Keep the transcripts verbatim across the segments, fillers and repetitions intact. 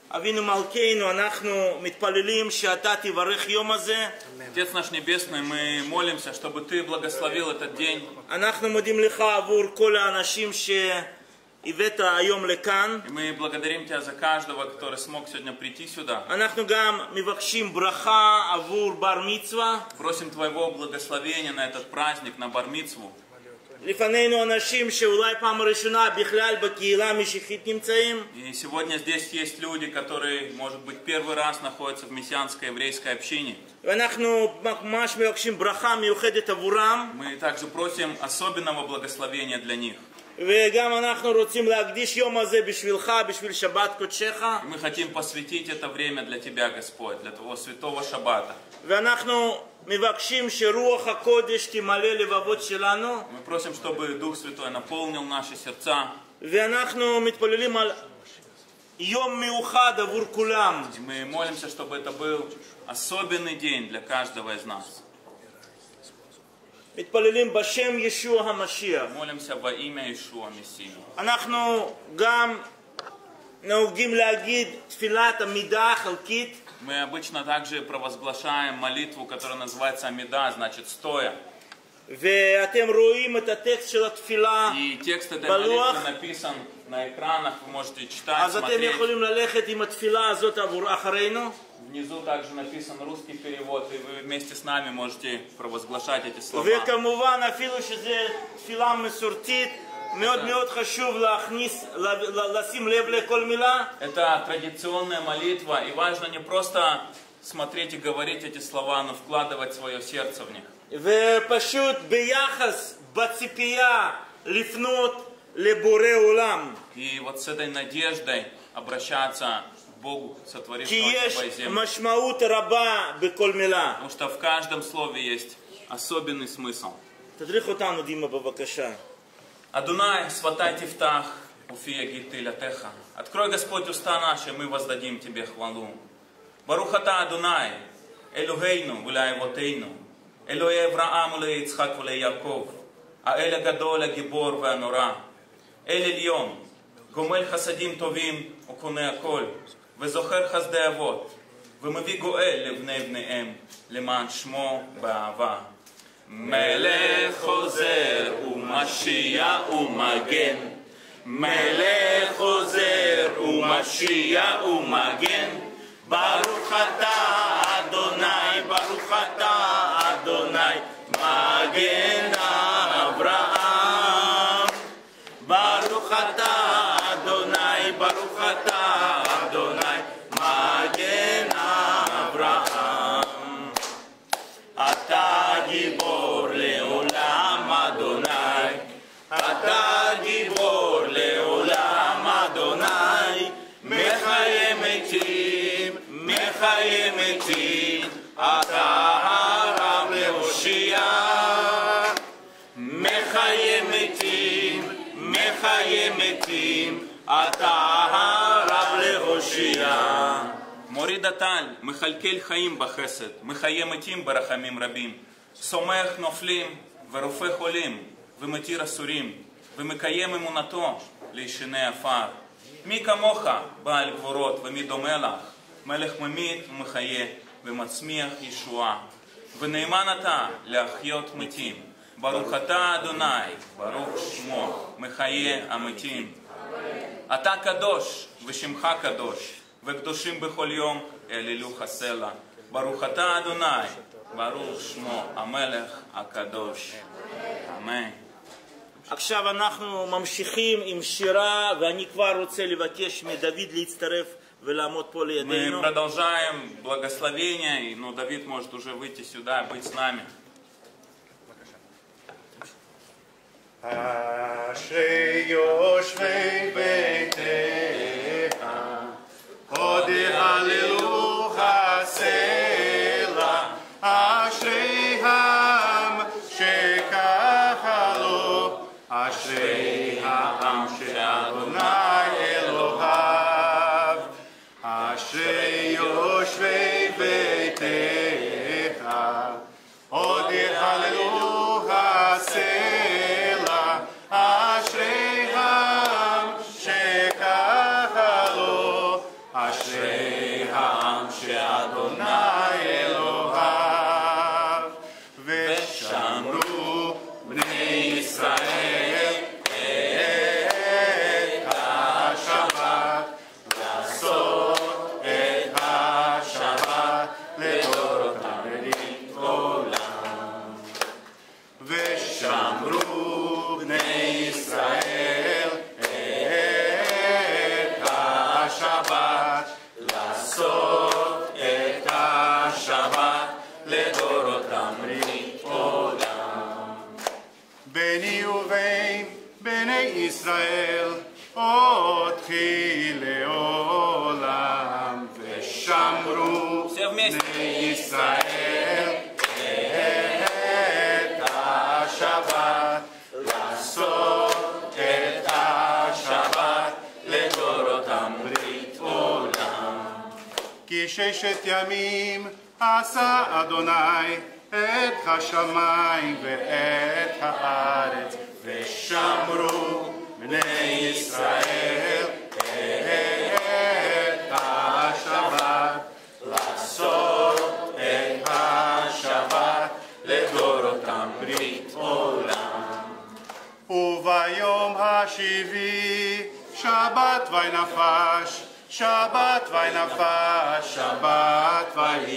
אבינו מלכנו, אנחנו מתפללים שאתה תברך יום הזה. Отец наш Небесный, мы молимся, чтобы Ты благословил этот день. אנחנו מודים לך עבור כל האנשים שהבאת היום לכאן. И мы благодарим Тебя за каждого, который смог сегодня прийти сюда. אנחנו גם מבקשים ברכה עבור בר מצווה. Просим Твоего благословения на этот праздник, на бар-мицву. לפנינו אנשים שאולי פעם ראשונה בכלל בקהילה המשיחית נמצאים. И сегодня здесь есть люди, которые, может быть, первый раз находятся в мессианской еврейской общине. ואנחנו ממש מבקשים ברכה מיוחדת עבורם. Мы также просим особенного благословения для них. וגם אנחנו רוצים להקדיש יום הזה בשבילך, בשביל שבת קודשך. И мы хотим посвятить это время для Тебя, Господь, для Твоего святого шаббата. ואנחנו מבקשים שרוח הקודש תמלא לבבות שלנו. Мы просим, чтобы Дух Святой наполнил наши сердца. ואנחנו מתפללים על יום מיוחד עבור כולם. И мы молимся, чтобы это был особенный день для каждого из нас. מתפללים בשם ישוע המשיח. Молимся во имя Иешуа Мессии. אנחנו גם נהוגים להגיד תפילת עמידה חלקית. Мы обычно также провозглашаем молитву, которая называется Амида, значит стоя. ואתם רואים את הטקסט של התפילה И текст этой בלוח. молитвы написан на экранах, вы можете читать, אז אתם смотреть. יכולים ללכת עם התפילה הזאת עבור אחרינו. Внизу также написан русский перевод, и вы вместе с нами можете провозглашать эти слова. וכמובן אפילו שזה תפילה מסורתית, מאוד מאוד חשוב להכניס, לשים לב לכל מילה. Это традиционная молитва, и важно не просто смотреть и говорить эти слова, но вкладывать свое сердце в них. ופשוט ביחס, בציפייה, לפנות לבורא עולם. И вот с этой надеждой обращаться к Богу, כי сотворившему יש небо и землю. משמעות רבה בכל מילה. Потому что в каждом слове есть особенный смысл. תדריך אותנו דימה בבקשה. Адунай, сватай тифтах, уфи ягид тилятеха. Открой, Господь, уста наши, мы воздадим Тебе хвалу. Барухата Адунай, Элюгейну, гуляй вотейну, Элюэ Авраам, улэ Ицхак, улэ Яков, а Эля Гадоля, Гибор, Ванура, Эль Ильон, Гомель Хасадим Товим, Укуне Аколь, Везохер Хазде Авот, Вымави Гоэль, Левней Бнеэм, Леман Шмо, Баава. מלך חוזר ומשיח ומגן, מלך חוזר ומשיח ומגן, ברוך אתה אדוני, ברוך אתה אדוני, מגן אברהם. ברוך אתה אדוני, ברוך אתה אדוני, מגן אברהם. אתה גיבור לעולם אדוני, אתה גיבור לעולם אדוני, מחיה מתים, מחיה מתים, אתה הרב להושיע. מחיה מתים, מחיה מתים, אתה הרב להושיע. מוריד הטל, מחלקל חיים בחסד, מחיה מתים ברחמים רבים, סומך נופלים ורופא חולים, ומתיר אסורים, ומקיים אמונתו לישני עפר. מי כמוך בעל גבורות ומי דומה לך, מלך ממית ומחיה ומצמיח ישועה. ונאמן אתה להחיות מתים, ברוך אתה אדוני, ברוך שמו, מחיה המתים. אתה קדוש ושמך קדוש, וקדושים בכל יום העללוך הסלע. ברוך אתה אדוני, ברוך שמו המלך הקדוש. אמן. עכשיו אנחנו ממשיכים עם שירה, ואני כבר רוצה לבקש מדוד להצטרף ולעמוד פה Мы לידינו. продолжаем благословение, но Давид может уже выйти сюда и быть с нами. אשרי יושבי ביתך, הודי הללוך הסלע, אשרי העם שככה לו, אשרי העם שאדוני אלוהיו, אשרי יושבי ביתך, הודי הללוך הסלע, אשרי העם שככה השבת, לעשות את השבת לדורותם לעולם. בני ובין בני ישראל אותי לעולם, ושמרו בני ישראל את השבת, לעשות את השבת לדורותם לעולם. כי ששת ימים עשה אדוני את השמיים ואת הארץ, ושמרו בני ישראל את השבת, לעשות את השבת לדורותם ברית עולם. וביום השביעי שבת וינפש, שבת וינפש, שבת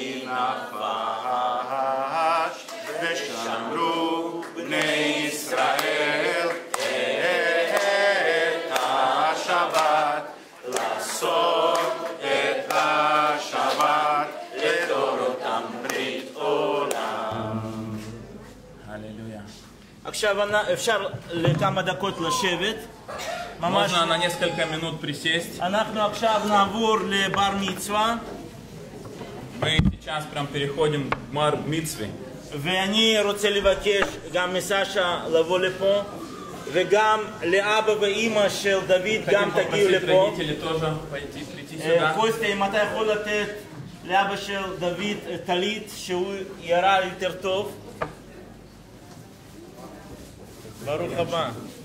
וינפש, ושמרו בני ישראל את השבת, לעשות את השבת לדורותם ברית עולם. Аллилуйя. עכשיו אפשר לכמה דקות לשבת. ממש. Можно на несколько минут присесть. אנחנו עכשיו נעבור לבר מצווה. Мы сейчас прям переходим к бар мицве. ואני רוצה לבקש גם מסשה לבוא לפה, וגם לאבא ואימא של דוד גם Хотим תגיעו попросить לפה. родителей тоже пойти, прийти сюда. קוסטה, אם אתה יכול לתת לאבא של דוד טלית שהוא יראה יותר טוב. ברוך הבא.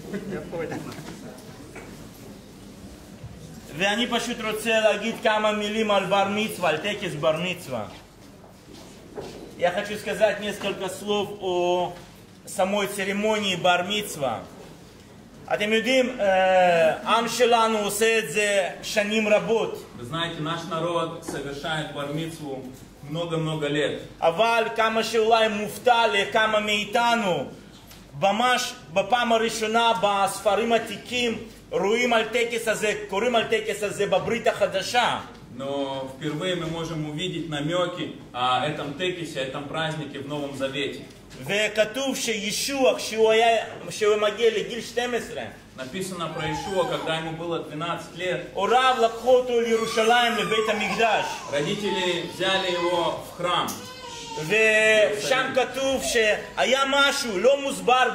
ואני פשוט רוצה להגיד כמה מילים על בר מצווה, על טקס בר מצווה. Я хочу сказать несколько слов о самой церемонии бар מצווה. אתם יודעים, עם שלנו עושה את זה שנים רבות. Вы знаете, наш народ совершает бар мицву много-много лет. אבל כמה שאולי מופתע לכמה מאיתנו, ממש בפעם הראשונה בספרים עתיקים רואים על טקס הזה, קוראים על טקס הזה בברית החדשה. Но впервые мы можем увидеть намеки о этом текесе, о этом празднике в Новом Завете. וכתוב שישוע, כשהוא היה, כשהוא מגיע לגיל שתים עשרה, Написано про Иешуа, когда ему было двенадцать лет. הוריו לקחו אותו לירושלים לבית המקדש. Родители взяли его в храм. ושם כתוב שהיה משהו לא מוסבר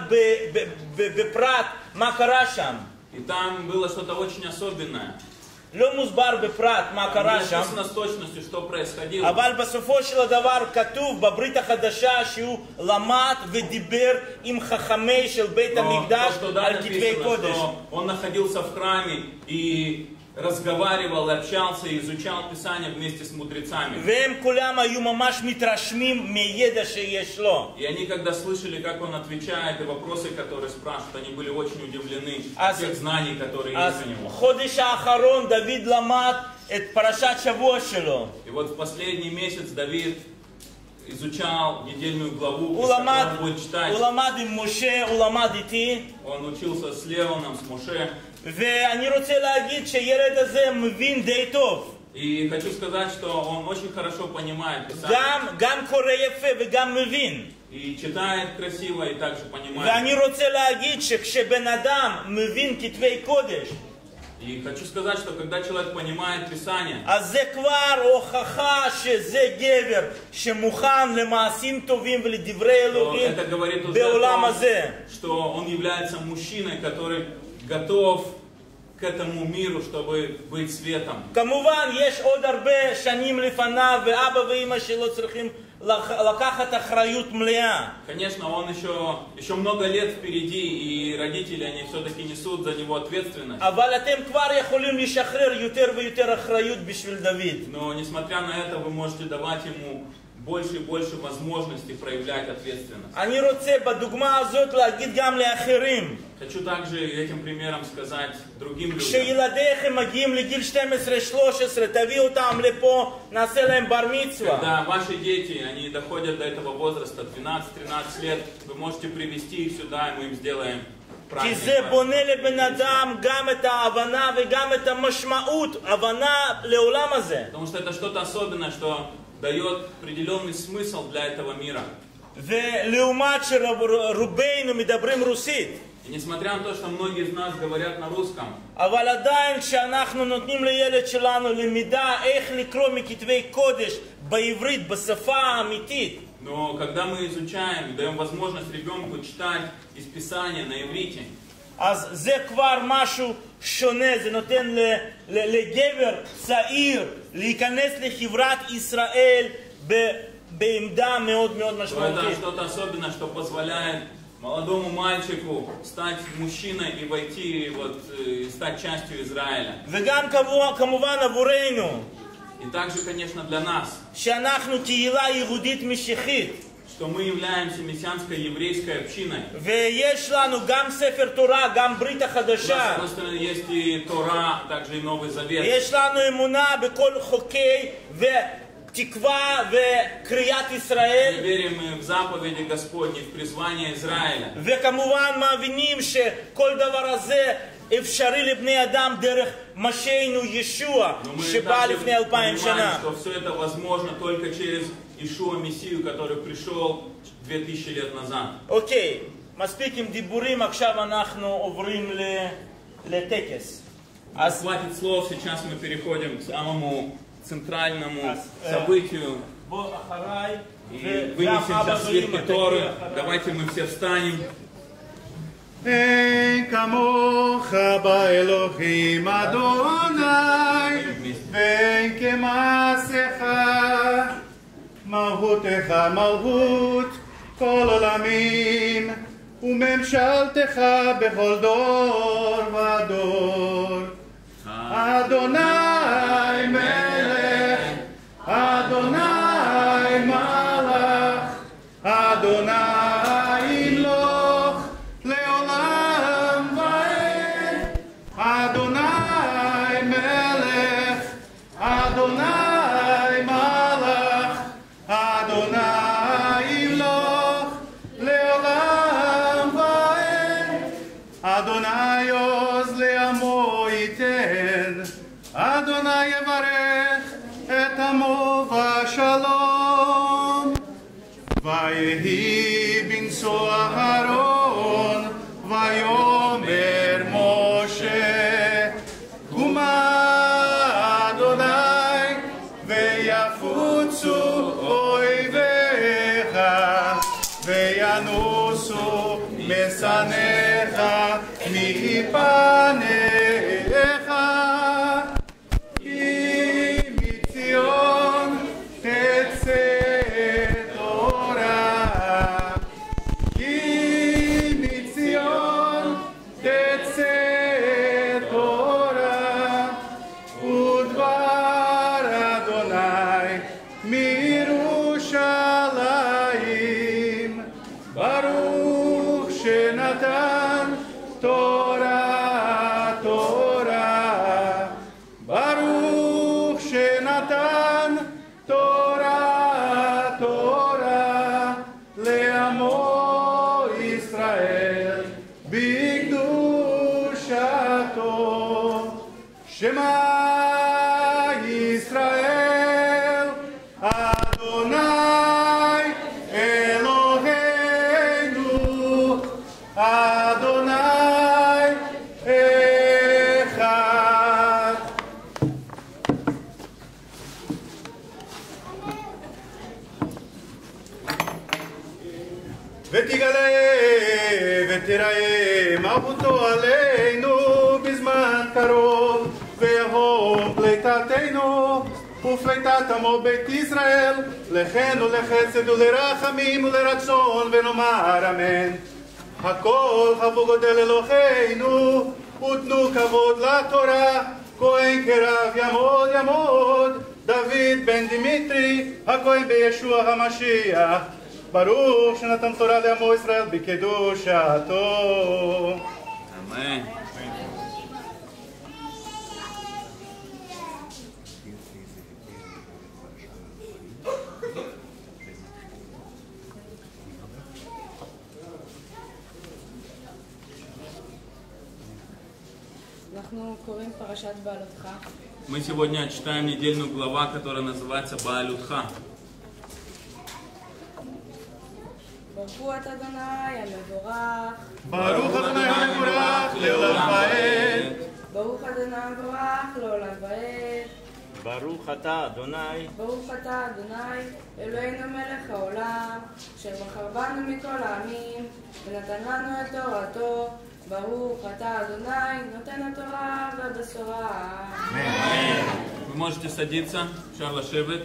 בפרט מה קרה שם. И там было что-то очень особенное. לא מוסבר בפרט מה Там קרה не שם. написано с точностью, что происходило. אבל בסופו של דבר כתוב בברית החדשה שהוא למד ודיבר עם חכמי של בית Но המקדש то, что да, על כתבי написано, קודש. что он находился в храме и разговаривал, общался и изучал Писание вместе с мудрецами. והם כולם היו ממש מתרשמים מידע שיש לו. И они, когда слышали, как он отвечает, и вопросы, которые спрашивают, они были очень удивлены А от тех знаний, которые אז есть у него. חודש האחרון דוד למד את פרשת שבוע שלו. И вот в последний месяц Давид изучал недельную главу, הוא из למד, которой он будет читать. הוא למד עם משה, הוא למד איתי. Он учился с Леоном, с Моше. ואני רוצה להגיד שילד הזה מבין די טוב. И хочу сказать, что он очень хорошо понимает Писание. גם, גם קורא יפה וגם מבין. И читает красиво, и также понимает. ואני רוצה להגיד שכשבן אדם מבין כתבי קודש, И хочу сказать, что когда человек понимает Писание, אז זה כבר הוכחה שזה גבר שמוכן למעשים טובים ולדברי то אלוהים это говорит уже בעולם о הזה. том, что он является мужчиной, который готов к этому миру, чтобы быть светом. כמובן, יש עוד הרבה שנים לפניו, ואבא ואמא שלו צריכים לקחת אחריות מלאה. Конечно, он еще, еще много лет впереди, и родители, они все-таки несут за него ответственность. אבל אתם כבר יכולים לשחרר יותר ויותר אחריות בשביל דוד. Но, несмотря на это, вы можете давать ему больше и больше возможностей проявлять ответственность. אני רוצה בדוגמה הזאת להגיד גם לאחרים. Хочу также этим примером сказать другим людям. כשילדיכם מגיעים לגיל שתים עשרה שלוש עשרה, תביאו אותם לפה, נעשה להם בר מצווה. Когда ваши дети, они доходят до этого возраста, двенадцать-тринадцать лет, вы можете привести их сюда, и мы им сделаем כי זה בונה לבן אדם גם את ההבנה וגם את המשמעות, הבנה לעולם הזה. Потому что это что-то особенное, что дает определенный смысл для этого мира. ולעומת שרובנו מדברים רוסית. И несмотря на то, что многие из нас говорят на русском, אבל עדיין כשאנחנו נותנים לילד שלנו למידה איך לקרוא מכתבי קודש בעברית, בשפה האמיתית. но когда мы изучаем, даем возможность ребенку читать из Писания на иврите, אז זה כבר משהו שונה, זה נותן לגבר צעיר להיכנס לחברת ישראל בעמדה מאוד מאוד это משמעותית. что-то особенное, что позволяет молодому мальчику стать мужчиной и войти, вот, и стать частью Израиля. וגם כמובן עבורנו, И также, конечно, для нас, שאנחנו קהילה יהודית משיחית, что мы являемся мессианской еврейской общиной. ויש לנו גם ספר תורה, גם ברית У нас, с החדשה. одной стороны, есть и Тора, также и Новый Завет. יש לנו אמונה בכל חוקי ותקווה וקריאת Мы ישראל. верим и в заповеди Господни, в призвание Израиля. וכמובן מאמינים שכל דבר הזה אפשרי לבני אדם דרך משינו ישוע Но мы שבא также לפני אלפיים понимаем, שנה. что все это возможно только через Ишуа Мессию, который пришел две тысячи лет назад. אוקיי, מספיק עם דיבורים, עכשיו אנחנו עוברים ל- לטקס. אז Хватит слов, сейчас мы переходим к самому центральному Ас, э, событию. בוא אחריי, И וגם вынесем אבא сейчас ואמא свитки תגיעו Торы. אחריי. Давайте мы все встанем. אין כמוך באלוהים אדוני, ואין כמעשיך, מלכותך מלכות כל עולמים, וממשלתך בכל דור ודור. אדוני מלך, אדוני מלך, אדוני ימלוך לעולם ועד. אדוני מלך, אדוני מלך, אדוני ימלוך לעולם ועד. אדוני עוז לעמו ייתן, אדוני יברך את עמו בשלום. ויהי בנשוא אהרון, ויאמר משה, קומה אדוני, ויפוצו אויביך, וינוסו משנאיך מפניך. כי מציון תצא תורה, כי מציון תצא תורה, ודבר אדוני מירושלים. ברוך שנתן תורה תורה, ברוך שנתן תורה תורה לעמו ישראל בקדושתו. שמע ישראל אדוני אלוהינו, אדוני אחד. ותגלה ותראה מלכותו עלינו בזמן קרוב, ויבוא פליטתנו ופליטת עמו בית ישראל, לחן ולחסד ולרחמים ולרצון, ונאמר אמן. הכל חבו גודל אלוהינו, ותנו כבוד לתורה, כהן כרב יעמוד יעמוד, דוד בן דמיטרי, הכהן בישוע המשיח. ברוך שנתן תורה לעמו ישראל בקדושתו. Аминь. אנחנו קוראים פרשת בעלותך. Мы сегодня читаем недельную глава, которая называется Баалютха. ברכו את אדוני המבורך. ברוך אדוני המבורך לעולם ועד. ברוך אדוני המבורך לעולם ועד. ברוך אתה אדוני. ברוך אתה אדוני אלוהינו מלך העולם, אשר בחר בנו מכל העמים ונתן לנו את תורתו. ברוך אתה אדוני נותן התורה והבשורה. Вы можете садиться, אפשר לשבת.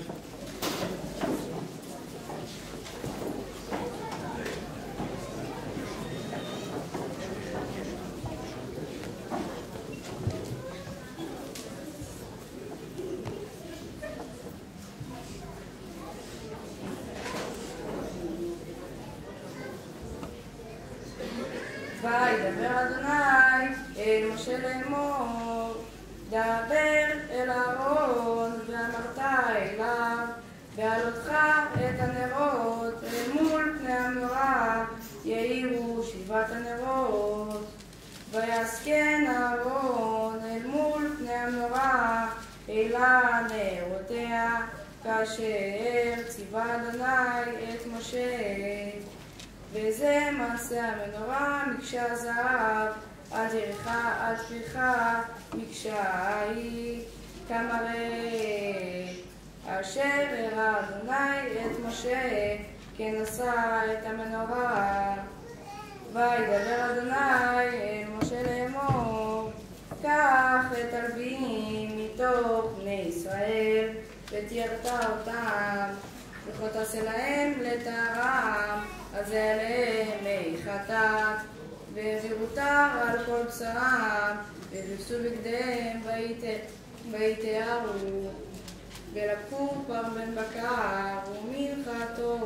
וידבר אדוני אל משה לאמור, דבר אל אהרון ואמרת אליו, בעלותך את הנרות אל מול פני המנורה, יאירו שבעת הנרות. ויסכן אהרון אל מול פני המנורה, אלה נרותיה, כאשר ציווה אדוני את משה. וזה מעשה המנורה, מקשה זהב, עד ירחה, עד שפיכה, מקשה היא, כמראה. אשר הראה אדוני את משה, כן עשה את המנורה. וידבר אדוני אל משה לאמור, קח את הלוויים מתוך בני ישראל, ותיארת אותם, וכה תעשה להם לטהרם, אז זה עליהם מי חטאת, ויותר על כל בשרם, ולבשו בגדיהם ויטהרו. ולקחו פר בן בקר ומנחתו,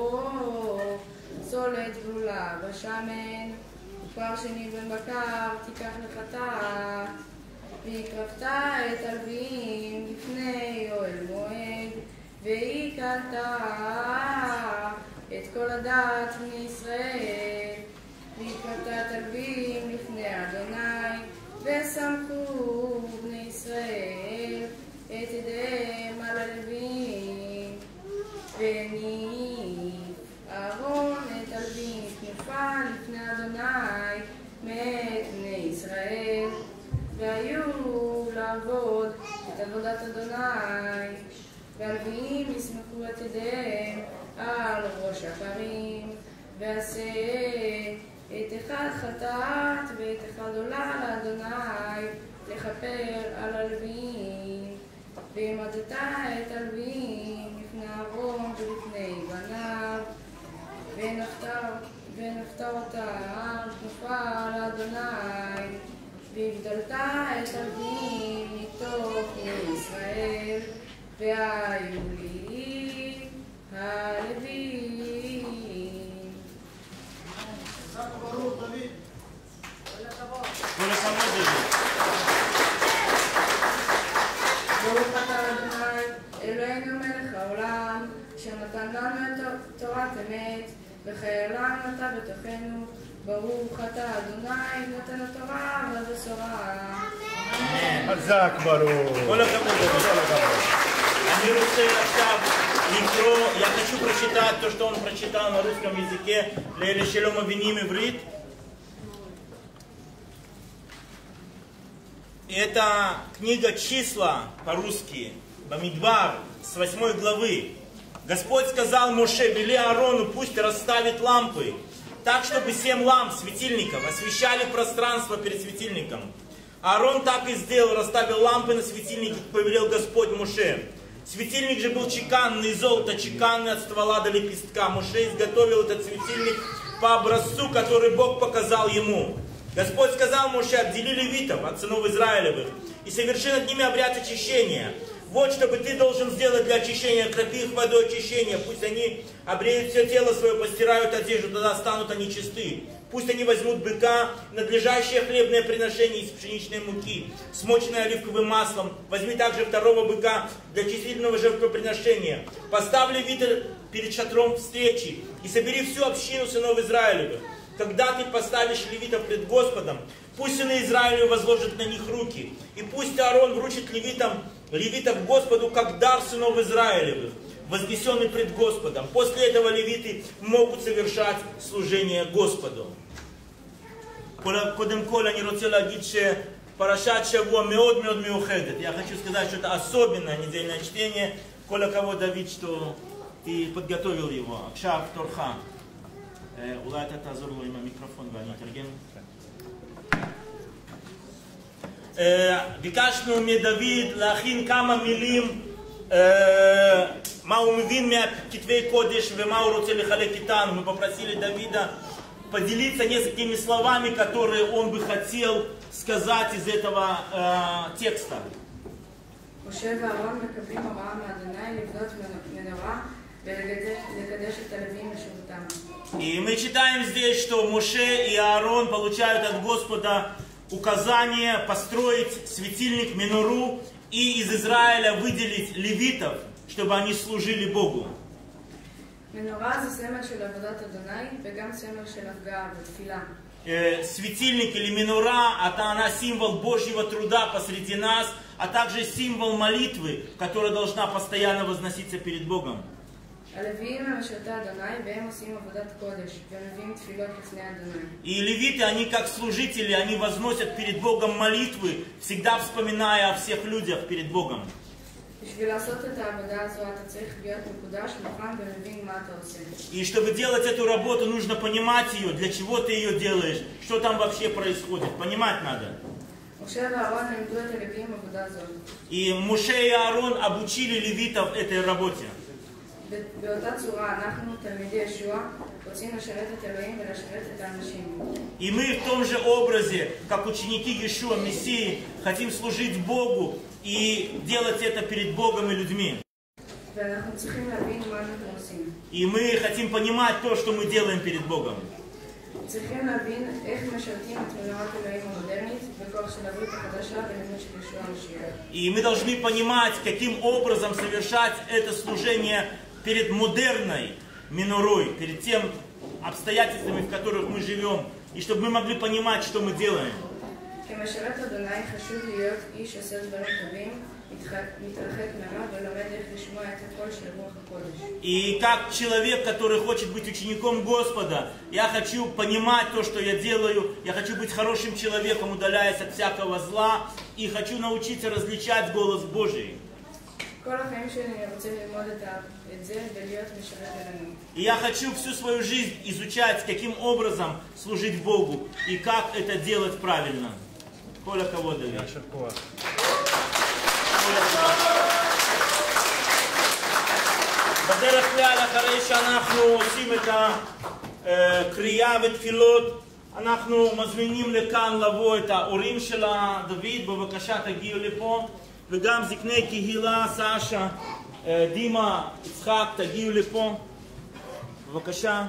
סולת גלולה בשמן, ופר שני בן בקר תיקח לחטאת. והקרבת את הלוויים לפני אוהל מועד, והקלת את כל הדת בני ישראל. והקרבת את הלוויים לפני אדוני, ושמחו בני ישראל את ידיהם על הלוויים. והניף אהרון את הלוויים כנופה לפני אדוני מאת בני ישראל, והיו לעבוד את עבודת אדוני. והלוויים יסמכו את ידיהם על ראש הפרים, ועשה את אחד חטאת ואת אחד עולה לאדוני לכפר על הלוויים. והעמדת את הלוויים לפני אהרון ולפני בניו, והנחת אותם כנופה לאדוני. והבדלת את הלוויים מתוך בני ישראל, והיו לי הלוויים. כל הכבוד דוד. ברוך אתה אדוני אלוהינו מלך העולם, אשר נתן לנו את תורת אמת, וחיי עולם נטע בתוכנו. ברוך אתה אדוני נותן התורה והבשורה. חזק ברוך. כל הכבוד דוד. אני רוצה עכשיו לקרוא, я хочу прочитать то, что он прочитал на русском языке, לאלה שלא מבינים עברית. Это книга «Числа» по-русски, Бамидбар, с восьмой главы. Господь сказал Моше, вели Аарону, пусть расставит лампы, так, чтобы семь ламп светильников освещали пространство перед светильником. Аарон так и сделал, расставил лампы на светильнике, как повелел Господь Моше. Светильник же был чеканный, золото чеканный от ствола до лепестка. Моше изготовил этот светильник по образцу, который Бог показал ему. Господь сказал Моше, отдели левитов от сынов Израилевых и соверши над ними обряд очищения. Вот что бы ты должен сделать для очищения, окропи их водой очищения. Пусть они обреют все тело свое, постирают одежду, тогда станут они чисты. Пусть они возьмут быка, надлежащее хлебное приношение из пшеничной муки, смоченное оливковым маслом. Возьми также второго быка для числительного жертвоприношения. Поставь левита перед шатром встречи и собери всю общину сынов Израилевых. Когда ты поставишь левитов пред Господом, Пусть сыны Израиля возложат на них руки. И пусть Аарон вручит левитам, левитов Господу, как дар сынов Израилевых, вознесенный пред Господом. После этого левиты могут совершать служение Господу. קודם כל אני רוצה להגיד שפרשת שבוע מאוד מאוד מיוחדת. Я хочу сказать, что это особенное недельное чтение. כל הכבוד דוד, что ты подготовил его. עכשיו תורך. אולי אתה תעזור לו עם המיקרופון ואני אתרגם. ביקשנו מדוד להכין כמה מילים מה הוא מבין מכתבי קודש ומה הוא רוצה לחלק איתנו. Мы попросили Давида поделиться несколькими словами, которые он бы хотел сказать из этого э, текста. И мы читаем здесь, что Моше и Аарон получают от Господа указание построить светильник Менору и из Израиля выделить левитов, чтобы они служили Богу. Светильник или минора, это она символ Божьего труда посреди нас, а также символ молитвы, которая должна постоянно возноситься перед Богом. И левиты, они как служители, они возносят перед Богом молитвы, всегда вспоминая о всех людях перед Богом. И чтобы делать эту работу, нужно понимать ее, для чего ты ее делаешь, что там вообще происходит. Понимать надо. И Моше и Аарон обучили левитов этой работе. И мы в том же образе, как ученики Иешуа, Мессии, хотим служить Богу и делать это перед Богом и людьми. И мы хотим понимать то, что мы делаем перед Богом. И мы должны понимать, каким образом совершать это служение перед модерной минорой, перед тем обстоятельствами, в которых мы живем, и чтобы мы могли понимать, что мы делаем. И как человек, который хочет быть учеником Господа, я хочу понимать то, что я делаю, я хочу быть хорошим человеком, удаляясь от всякого зла, и хочу научиться различать голос Божий. И я хочу всю свою жизнь изучать, каким образом служить Богу и как это делать правильно. Коля кого Давид. בדרך כלל אחרי שאנחנו עושים את הקריאה ותפילות, אנחנו מזמינים לכאן לבוא את ההורים של דוד, בבקשה תגיעו לפה, וגם זקני קהילה, סשה, דימה, יצחק, תגיעו לפה, בבקשה.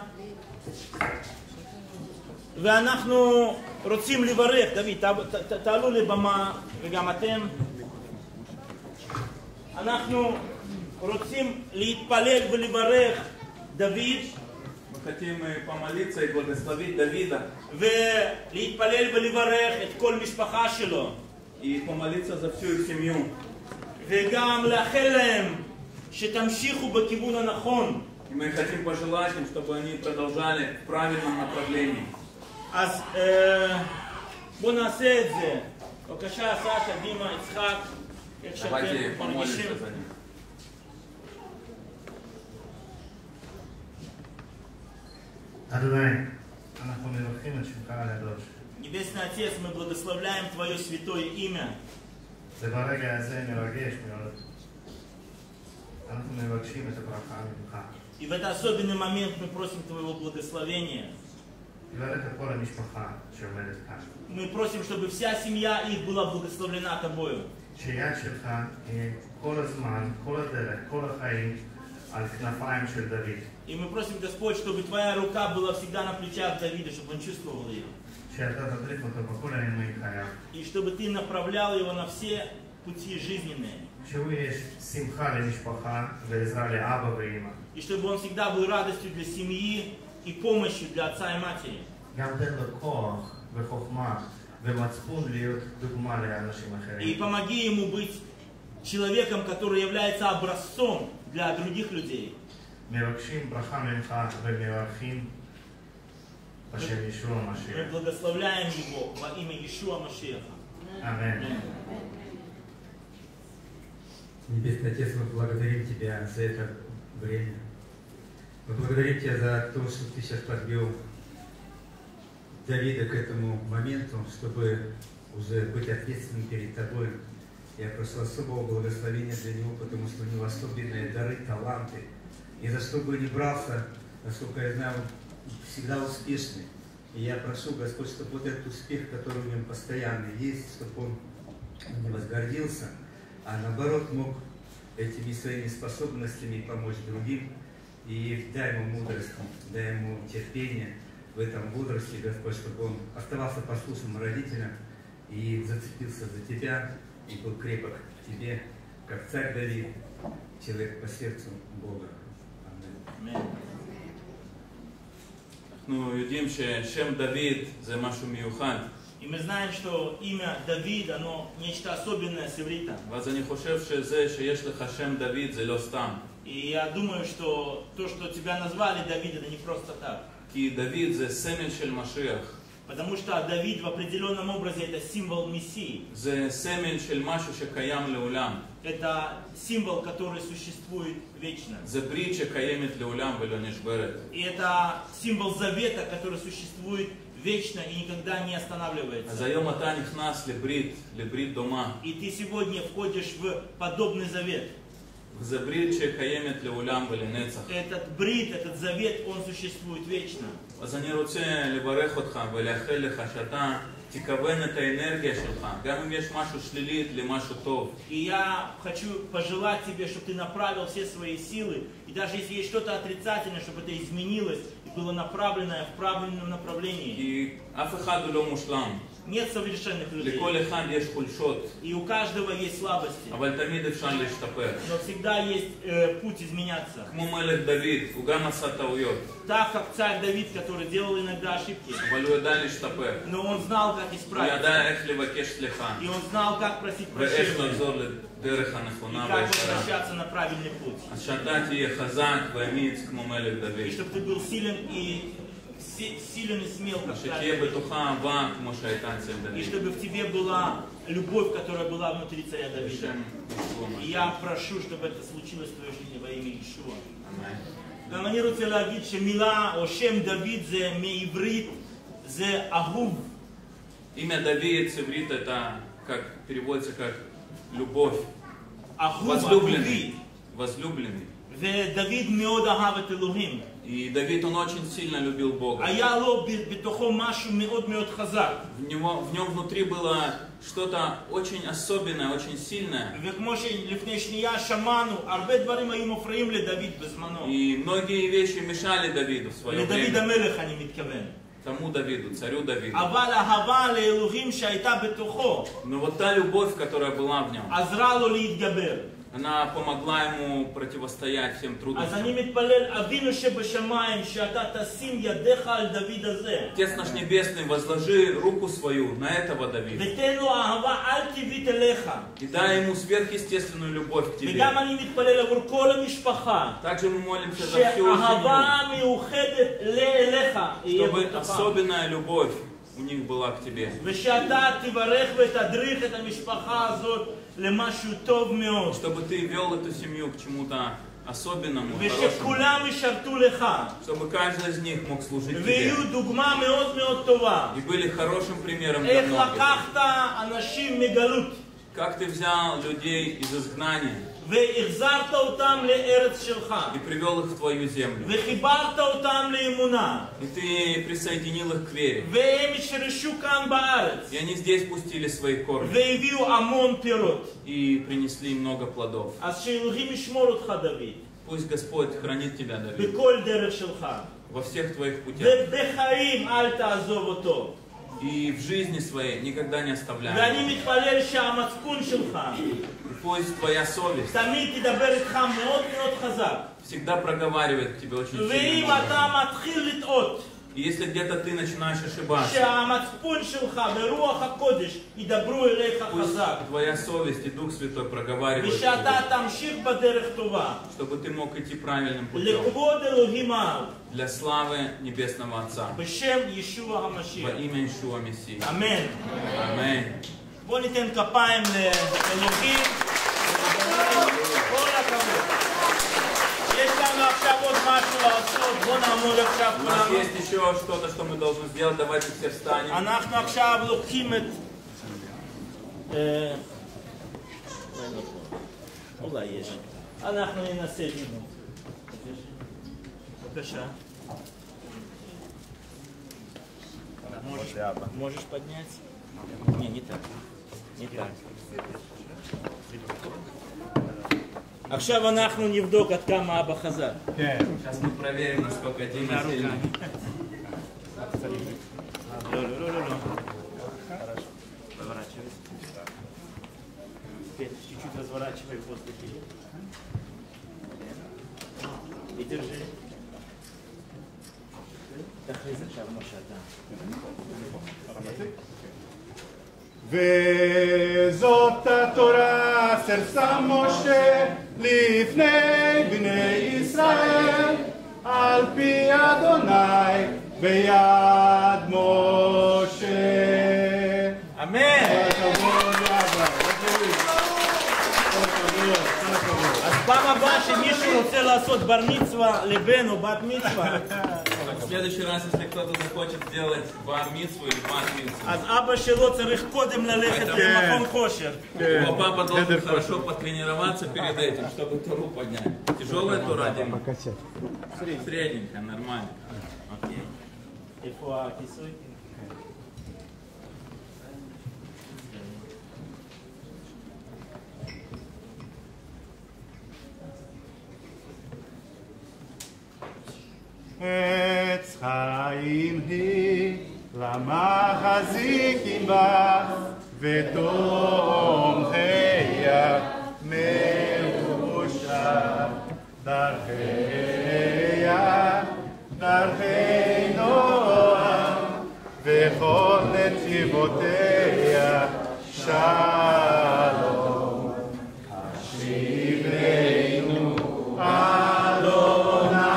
ואנחנו רוצים לברך, דוד, תעלו לבמה, וגם אתם. אנחנו רוצים להתפלל ולברך דוד. Мы хотим помолиться и благословить Давида. ולהתפלל ולברך את כל משפחה שלו. И помолиться за всю их семью. וגם לאחל להם שתמשיכו בכיוון הנכון. И мы хотим пожелать им, чтобы они продолжали в правильном направлении. אז בואו נעשה את זה. בבקשה, סשה, דימה, יצחק, איך שאתם מרגישים. Небесный Отец, мы благословляем Твое святое имя. И в этот особенный момент мы просим Твоего благословения. Мы просим, чтобы вся семья их была благословлена Тобою. И мы просим, Господь, чтобы Твоя рука была всегда на плечах Давида, чтобы он чувствовал ее. И чтобы Ты направлял его на все пути жизненные. И чтобы он всегда был радостью для семьи и помощью для отца и матери. ומצפון להיות דוגמה לאנשים И אחרים. помоги ему быть человеком, который является образцом для других людей. מבקשים ברכה ממך ומברכים בשם ישוע Мы המשיח. благословляем его во имя Иешуа Машиаха. אמן. Небесный Отец, мы благодарим Тебя за это время. Мы благодарим Тебя за то, что Ты сейчас подвел Давида к этому моменту, чтобы уже быть ответственным перед Тобой. Я прошу особого благословения для него, потому что у него особенные дары, таланты. И за что бы ни брался, насколько я знаю, он всегда успешный. И я прошу, Господь, чтобы вот этот успех, который у него постоянно есть, чтобы он не возгордился, а наоборот мог этими своими способностями помочь другим. И дай ему мудрость, дай ему терпение в этом возрасте, Господь, чтобы он оставался послушным родителям и зацепился за Тебя, и был крепок к Тебе, как царь Давид, человек по сердцу Бога. Аминь. אנחנו יודעים ששם דוד זה משהו מיוחד. И мы знаем, что имя Давид, оно нечто особенное с иврита. ואז אני חושב שזה שיש לך שם דוד זה לא סתם. И я думаю, что то, что тебя назвали Давид, это не просто так. כי דוד זה סמל של משיח. Потому что Давид в определенном образе это символ Мессии. זה סמל של משהו שקיים לעולם. Это символ, который существует вечно. זה ברית שקיימת לעולם ולא נשברת. И это символ завета, который существует вечно и никогда не אז останавливается. היום אתה נכנס לברית, לברית דומה. И ты сегодня входишь в подобный завет. זה ברית שקיימת לעולם ולנצח. Этот брит, этот завет, он существует вечно. אז אני רוצה לברך אותך ולאחל לך שאתה תכוון את האנרגיה שלך, גם אם יש משהו שלילית למשהו טוב. И я хочу пожелать тебе, чтобы ты направил все свои силы, и даже если есть что-то отрицательное, чтобы это изменилось и было направлено в правильном направлении. כי אף אחד הוא לא מושלם. Нет совершенных людей. לכל אחד יש חולשות, И у каждого есть слабости. אבל תמיד אפשר להשתפר. Но всегда есть э, путь изменяться. כמו מלך דוד, הוא גם עשה טעויות, Так как царь Давид, который делал иногда ошибки, אבל הוא ידע להשתפר. но он знал, как הוא исправить. ידע איך לבקש סליחה, И он знал, как просить ואיך прощения. לחזור לדרך И הנכונה как והישרה. возвращаться на правильный путь. אז שאתה תהיה חזק ואמיץ כמו מלך И דוד. чтобы ты был силен и си- силен и смел, как царь שתהיה Давид. בתוכה אהבה כמו שהייתה אצל И דוד. чтобы в тебе была любовь, которая была внутри царя Давида. בשם ישוע И המשיח. я прошу, чтобы это случилось в твоей жизни во имя Иешуа. אמן. גם אני רוצה להגיד שמילה או שם דוד זה מעברית, זה אהוב. Имя Давид с иврита это как переводится как любовь, אהוב, возлюбленный, אהובי. возлюбленный. ודוד מאוד אהב את אלוהים. И Давид, он очень сильно любил Бога. היה לו ב- בתוכו משהו מאוד מאוד חזק. В, него, в нем внутри было что-то очень особенное, очень сильное. וכמו שלפני שנייה שמענו, הרבה דברים היו מפריעים לדוד בזמנו. И многие вещи мешали Давиду в свое לדוד время. המלך אני מתכוון. Тому Давиду, царю Давиду. אבל האהבה לאלוהים שהייתה בתוכו, Но вот та любовь, которая была в нем, עזרה לו להתגבר. она помогла ему противостоять всем אז אני трудностям. מתפלל, אבינו שבשמיים, שאתה תשים ידיך על דוד הזה. Отец наш Небесный, возложи руку свою на этого Давида. ותן לו אהבה על טבעית אליך. И дай ему сверхъестественную любовь к тебе. וגם אני מתפלל עבור כל המשפחה. Также мы молимся за всю семью, שאהבה מיוחדת לאליך יהיה чтобы בתוכם. особенная любовь у них была к тебе. ושאתה תברך ותדריך את המשפחה הזאת למשהו טוב מאוד. Чтобы ты вел эту семью к чему-то особенному, хорошему. ושכולם ישרתו לך. Чтобы каждый из них мог служить тебе. ויהיו דוגמה מאוד מאוד טובה. И были хорошим примером для איך многих. לקחת אנשים מגלות Как ты взял людей из изгнания והחזרת אותם לארץ שלך. и привел их в твою землю. וחיברת אותם לאמונה. И ты присоединил их к вере. והם ישרשו כאן בארץ. И они здесь пустили свои корни. והביאו המון פירות. И принесли много плодов. אז שאלוהים ישמור אותך דוד. Пусть Господь хранит тебя, Давид, בכל דרך שלך. во всех твоих путях. ובחיים אל תעזוב אותו. И в жизни своей никогда не оставляй. ואני מתפלל שהמצפון שלך И пусть твоя совесть תמיד תדבר איתך מאוד מאוד חזק. всегда проговаривает к тебе очень ואם сильным אתה образом. מתחיל לטעות, И если где-то ты начинаешь ошибаться, שהמצפון שלך ברוח הקודש ידברו אליך חזק. пусть твоя совесть и Дух Святой проговаривают ושאתה тебе, תמשיך בדרך טובה. чтобы ты мог идти правильным путем. לכבוד אלוהים האב. Для славы Небесного Отца. בשם ישוע Во המשיח. имя Ишуа Мессии. אמן. Аминь. בואו ניתן כפיים לאלוהים. כל הכבוד. יש לנו עכשיו עוד משהו לעשות. בואו נעמוד עכשיו У нас כולנו. есть еще что-то, что мы должны сделать. Давайте все встанем. אנחנו עכשיו לוקחים את... אה, אולי יש. אנחנו ננסה ללמוד. בבקשה. Можешь, можешь поднять? Не, не так. Не так. עכשיו אנחנו נבדוק עד כמה אבא חזק. Сейчас мы проверим, насколько Дима сильный. לא, לא, לא, לא, לא. Поворачивайся. Теперь чуть-чуть разворачивай в воздухе. И держи. תכריז עכשיו מה שאתה. וזאת התורה אשר שם משה לפני בני ישראל על פי אדוני ביד משה. אמן! אז פעם הבאה שמישהו רוצה לעשות בר מצווה לבן או בת מצווה, В следующий раз, если кто-то захочет сделать бар-мицву или бат-мицву, אז אבא שלו צריך קודם лלכת למכון כושר. его папа должен хорошо потренироваться перед этим, чтобы Тору поднять. Тяжелая Тора, Дима? Средненькая, нормально. אוקיי. איפה הכיסוי? עץ חיים היא למחזיקים בה ותומכיה מאושר דרכיה דרכי נועם וכל נתיבותיה שלום השיבנו אדוני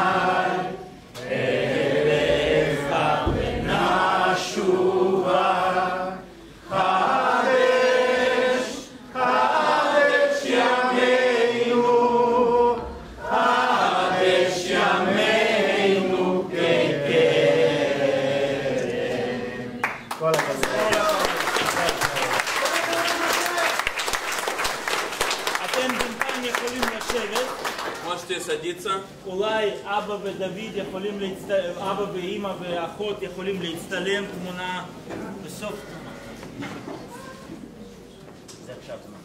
Можете садиться. אולי אבא ודוד יכולים להצטלם, אבא ואמא ואחות יכולים להצטלם תמונה בסוף תמונה. זה עכשיו תמונה.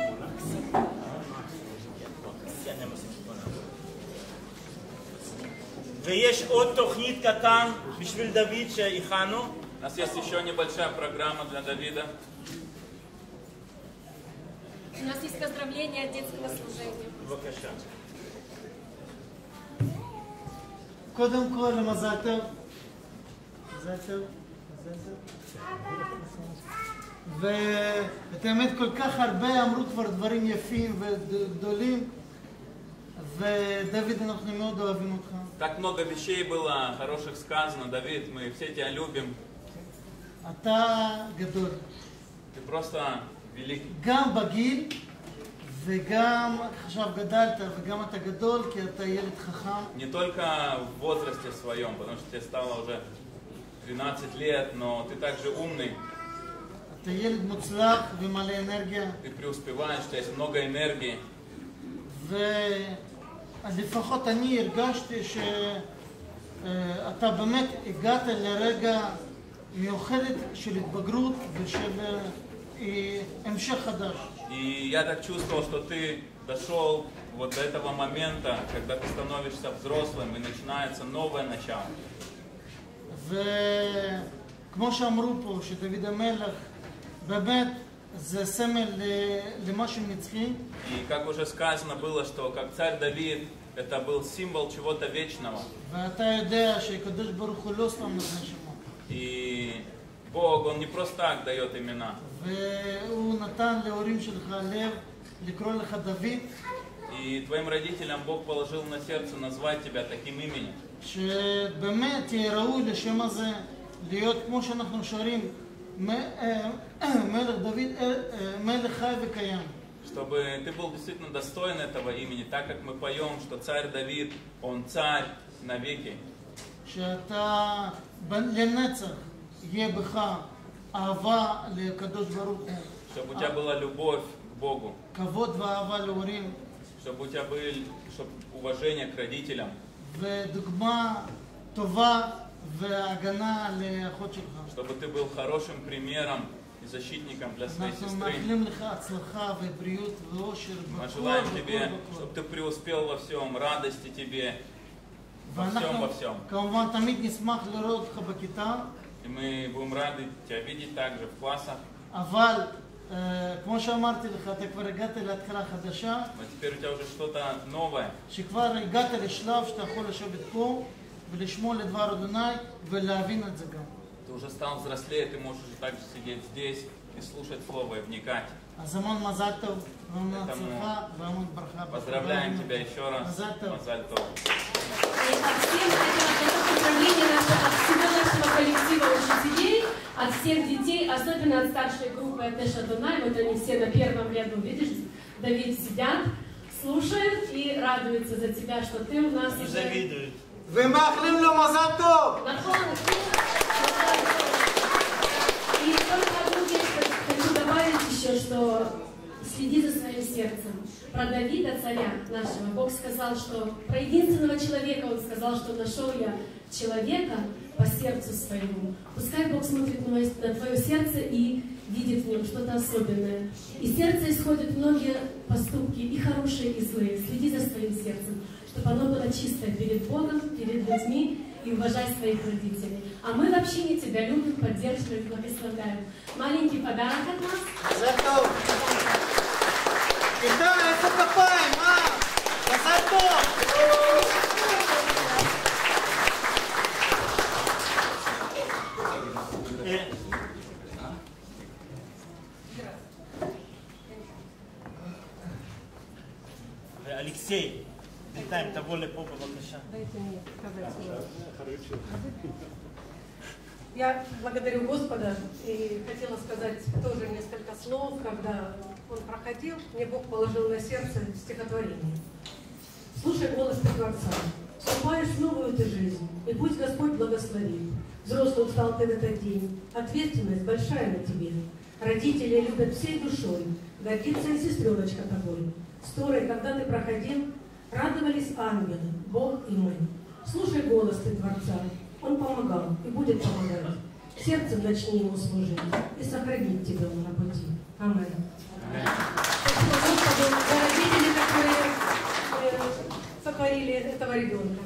ויש עוד תוכנית קטן בשביל דוד שהכנו. У нас есть еще небольшая программа для Давида. У нас есть поздравления от детского служения. בבקשה. קודם כל, מזל טוב. מזל טוב. מזל טוב. ואת האמת, כל כך הרבה אמרו כבר דברים יפים וגדולים, ודוד, אנחנו מאוד אוהבים אותך. Так много вещей было хороших сказано. Давид, мы все тебя любим. אתה גדול. Ты просто великий. גם בגיל, וגם עכשיו גדלת, וגם אתה גדול, כי אתה ילד חכם. Не только в возрасте своем, потому что тебе стало уже двенадцать лет, но ты также умный. אתה ילד מוצלח ומלא אנרגיה. Ты преуспеваешь, у тебя есть много энергии. ולפחות אני הרגשתי שאתה באמת הגעת לרגע מיוחדת של התבגרות ושל המשך חדש. И я так чувствовал, что ты дошел вот до этого момента, когда ты становишься взрослым и начинается новое начало. וכמו שאמרו פה, שדוד המלך באמת זה סמל למשהו נצחי. И как уже сказано было, что как царь Давид, это был символ чего-то вечного. ואתה יודע שקדוש ברוך הוא לא סתם נותן שמות. И Бог, Он не просто так дает имена. והוא נתן להורים שלך לב לקרוא לך דוד. И твоим родителям Бог положил на сердце назвать тебя таким именем. שבאמת יהיה ראוי לשם הזה להיות כמו שאנחנו שרים מלך דוד, מלך חי וקיים. Чтобы ты был действительно достоин этого имени, так как мы поем, что царь Давид, он царь навеки. שאתה לנצח יהיה בך אהבה לקדוש ברוך הוא. Чтобы у тебя была любовь к Богу. כבוד ואהבה להורים. Чтобы у тебя было чтобы уважение к родителям. ודוגמה טובה והגנה לאחות שלך. Чтобы ты был хорошим примером и защитником для своей אנחנו сестры. מאחלים לך הצלחה ובריאות ואושר Мы בכל желаем בכל тебе, בכל. чтобы ты преуспел во всем, радости тебе, во всем, ואנחנו во всем. כמובן תמיד נשמח לראות אותך בכיתה, И мы будем рады тебя видеть также в классах. אבל אה, כמו שאמרתי לך, אתה כבר הגעת להתחלה חדשה, Но теперь у тебя уже что-то новое. שכבר הגעת לשלב שאתה יכול לשבת פה ולשמוע לדבר אדוני ולהבין את זה גם. Ты уже стал взрослее, ты можешь уже также сидеть здесь и слушать Слово и вникать. אז המון мазаль טוב והמון הצלחה והמון ברכה. Поздравляем тебя еще раз. מזל טוב. Мазаль тов. И от всех это поздравление наше, от всего нашего коллектива учителей, от всех детей, особенно от старшей группы от Эша Дунай, вот они все на первом ряду, видишь, Давид сидят, слушают и радуются за тебя, что ты у нас Не уже... завидуют. ומאחלים לו מזל טוב! Нахон. И только одну вещь хочу добавить еще, что следи за своим сердцем. Про Давида, царя нашего, Бог сказал, что про единственного человека Он сказал, что нашел я человека по сердцу своему. Пускай Бог смотрит на твое сердце и видит в нем что-то особенное. Из сердца исходят многие поступки, и хорошие, и злые. Следи за своим сердцем, чтобы оно было чистое перед Богом, перед людьми, и уважай своих родителей. А мы в общине тебя любим, поддерживаем, благословляем. Маленький подарок от нас. מזל טוב! כיתה, איפה כפיים? אה? מזל טוב! אלכסי, בינתיים תבוא לפה בבקשה. Я благодарю Господа и хотела сказать тоже несколько слов, когда он проходил, мне Бог положил на сердце стихотворение. Слушай голос ты Творца, вступаешь в новую ты жизнь, и пусть Господь благословит. Взрослым стал ты в этот день, ответственность большая на тебе. Родители любят всей душой, гордится и сестреночка тобой. С Торой, когда ты проходил, радовались ангелы, Бог и мы. Слушай голос ты Творца, Он помогал и будет помогать. Сердцем начни Ему служить и сохранить тебя на пути. Аминь. Спасибо Господу за родителей, которые э, сотворили этого ребенка.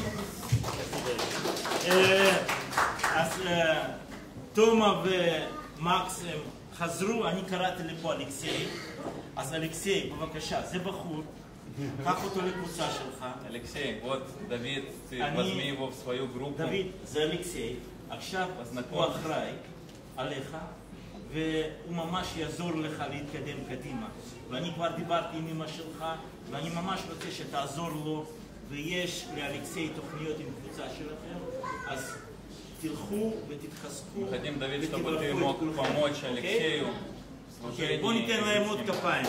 אז תומה ומקס חזרו, אני קראתי לפה אלכסי. אז אלכסי, בבקשה, זה בחור. קח אותו לקבוצה שלך. Алексей, вот Давид, ты возьми его в свою группу. דוד, זה אלכסי. עכשיו הוא אחראי עליך, והוא ממש יעזור לך להתקדם קדימה. ואני כבר דיברתי עם אמא שלך, ואני ממש רוצה שתעזור לו, ויש לאלכסי תוכניות עם קבוצה שלכם, אז תלכו ותתחזקו. Хотим, Давид, чтобы ты мог помочь Алексею в служении. בוא ניתן להם עוד כפיים.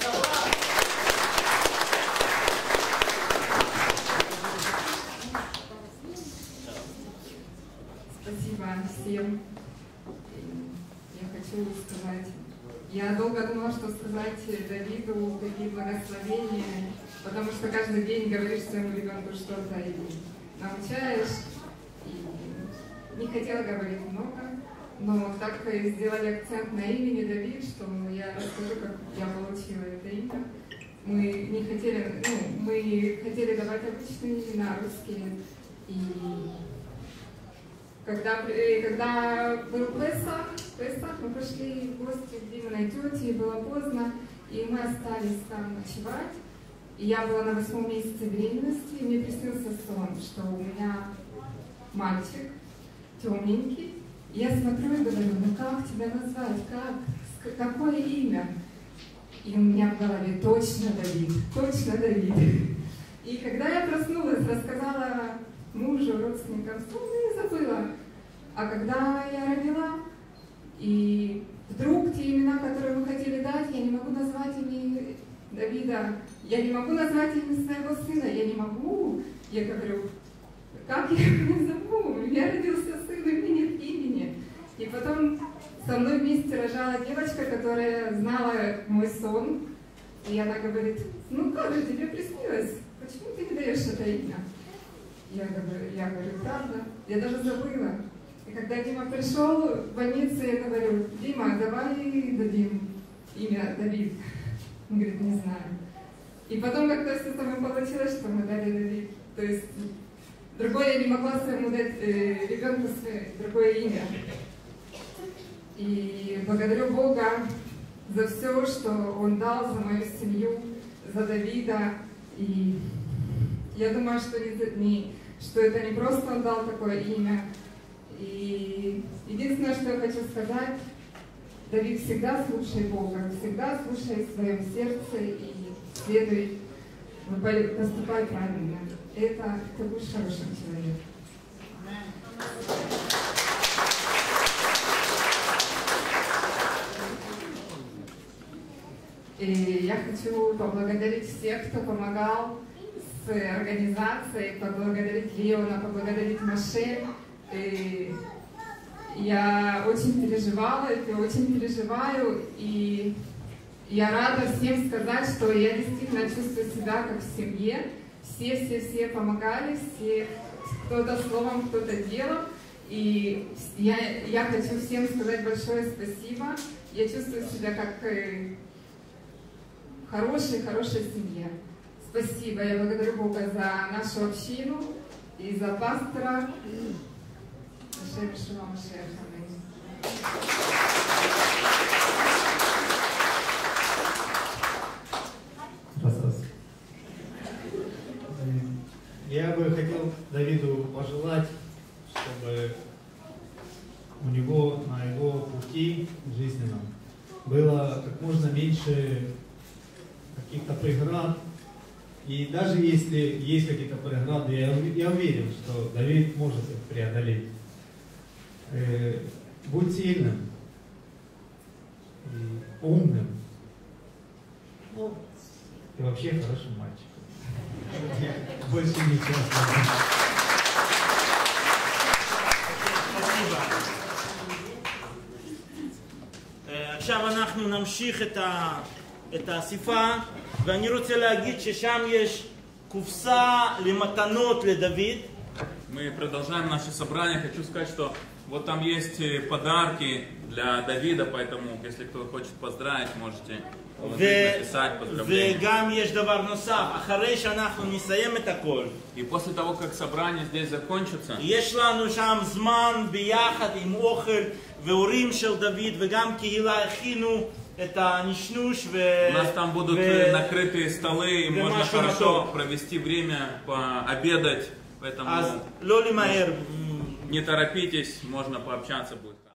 Спасибо всем. Я хочу сказать, я долго думала, что сказать Давиду, какие благословения, потому что каждый день говоришь своему ребенку что-то и научаешь. И не хотела говорить много, но так сделали акцент на имени Давид, что я расскажу, как я получила это имя. Мы не хотели, ну, мы хотели давать обычные имена русские. И Когда, э, когда был Песах, Песах, мы пошли в гости к Диминой тете, и было поздно, и мы остались там ночевать. И я была на восьмом месяце беременности, и мне приснился сон, что у меня мальчик темненький. И я смотрю и говорю, ну как тебя назвать, как, какое имя? И у меня в голове точно Давид, точно Давид. И когда я проснулась, рассказала мужу, родственникам, сон, и забыла. А когда я родила, и вдруг те имена, которые мы хотели дать, я не могу назвать ими Давида, я не могу назвать имя своего сына, я не могу. Я говорю, как я его назову? У меня родился сын, и у меня нет имени. И потом со мной вместе рожала девочка, которая знала мой сон. И она говорит, ну как же тебе приснилось? Почему ты не даешь это имя? Я говорю, я говорю, правда, я даже забыла. И когда Дима пришел в больницу, я говорю, Дима, давай дадим имя Давид. Он говорит, не знаю. И потом как-то все самое получилось, что мы дали Давид. То есть другое я не могла своему дать э, ребенку свое, другое имя. И благодарю Бога за все, что Он дал, за мою семью, за Давида. И я думаю, что, не, что это не просто Он дал такое имя. И единственное, что я хочу сказать, Давид, всегда слушай Бога, всегда слушай в своем сердце и следуй, поступай правильно. Это ты будешь хорошим человеком. И я хочу поблагодарить всех, кто помогал с организацией, поблагодарить Леона, поблагодарить Маше. И я очень переживала, и очень переживаю, и я рада всем сказать, что я действительно чувствую себя как в семье. Все-все-все помогали, все, кто-то словом, кто-то делом. И я, я хочу всем сказать большое спасибо. Я чувствую себя как в хорошей, хорошей семье. Спасибо. Я благодарю Бога за нашу общину и за пастора. Я бы хотел Давиду пожелать, чтобы у него на его пути жизненном было как можно меньше каких-то преград. И даже если есть какие-то преграды, я, я уверен, что Давид может их преодолеть. Э, будь сильным, и умным, ну, и вообще хорошим мальчиком. Больше ничего. עכשיו אנחנו נמשיך את, ה, את האסיפה, ואני רוצה להגיד ששם יש קופסה למתנות לדוד. Мы продолжаем наше собрание. Хочу сказать, что вот там есть подарки для Давида, поэтому, если кто хочет поздравить, можете написать поздравления. וגם יש דבר נוסף, אחרי שאנחנו נסיים את הכל. И после того, как собрание здесь закончится, יש לנו שם זמן ביחד עם אוכל והורים של דוד, וגם קהילה הכינו את הנשנוש ו... У нас там будут ו... накрытые столы, и можно хорошо провести время, пообедать. Поэтому אז לא למהר. не торопитесь, можно пообщаться будет.